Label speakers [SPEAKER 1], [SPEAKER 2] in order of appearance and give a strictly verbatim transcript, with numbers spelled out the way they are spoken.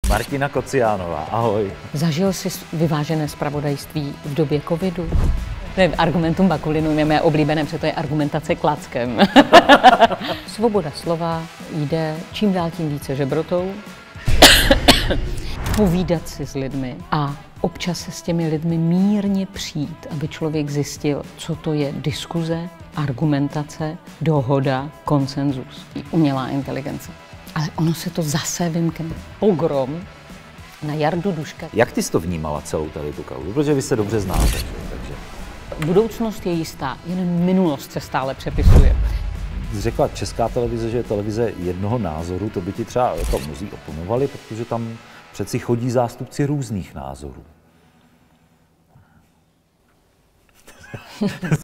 [SPEAKER 1] Martina Kociánová, ahoj.
[SPEAKER 2] Zažil jsi vyvážené zpravodajství v době covidu? To je argumentum Bakulinum, je mé oblíbené, protože to je argumentace klackem. Svoboda slova jde čím dál tím více žebrotou. Povídat si s lidmi a občas se s těmi lidmi mírně přijít, aby člověk zjistil, co to je diskuze, argumentace, dohoda, konsenzus. Umělá inteligence. Ale ono se to zase vymkne. Pogrom na Jardu Duška.
[SPEAKER 1] Jak ty jsi to vnímala celou tady tu kauzu? Protože vy se dobře znáte, takže...
[SPEAKER 2] Budoucnost je jistá, jen minulost se stále přepisuje.
[SPEAKER 1] Jsi řekla Česká televize, že je televize jednoho názoru, to by ti třeba jako mnozí oponovali, protože tam přeci chodí zástupci různých názorů.